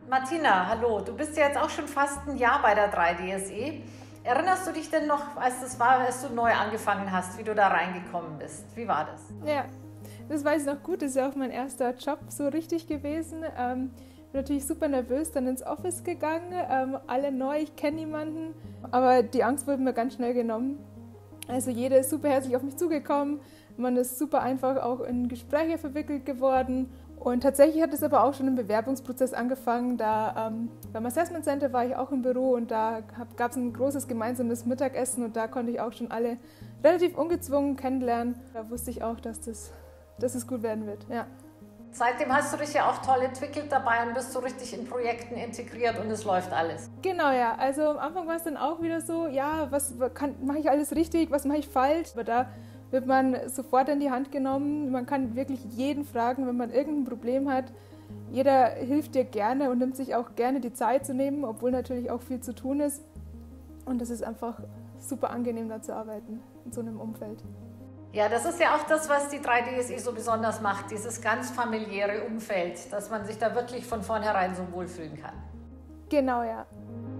Martina, hallo. Du bist ja jetzt auch schon fast ein Jahr bei der 3DSE. Erinnerst du dich denn noch, als du neu angefangen hast, wie du da reingekommen bist? Wie war das? Ja, das weiß ich noch gut. Das ist ja auch mein erster Job so richtig gewesen. Bin natürlich super nervös, dann ins Office gegangen. Alle neu, ich kenne niemanden. Aber die Angst wurde mir ganz schnell genommen. Also jeder ist super herzlich auf mich zugekommen. Man ist super einfach auch in Gespräche verwickelt geworden. Und tatsächlich hat es aber auch schon im Bewerbungsprozess angefangen. Beim Assessment Center war ich auch im Büro und da gab es ein großes gemeinsames Mittagessen und da konnte ich auch schon alle relativ ungezwungen kennenlernen. Da wusste ich auch, dass es gut werden wird. Ja. Seitdem hast du dich ja auch toll entwickelt dabei und bist so richtig in Projekten integriert und es läuft alles. Genau, ja. Also am Anfang war es dann auch wieder so, ja, mache ich alles richtig, was mache ich falsch? Aber da wird man sofort in die Hand genommen. Man kann wirklich jeden fragen, wenn man irgendein Problem hat. Jeder hilft dir gerne und nimmt sich auch gerne die Zeit zu nehmen, obwohl natürlich auch viel zu tun ist. Und es ist einfach super angenehm, da zu arbeiten, in so einem Umfeld. Ja, das ist ja auch das, was die 3DSE so besonders macht, dieses ganz familiäre Umfeld, dass man sich da wirklich von vornherein so wohlfühlen kann. Genau, ja.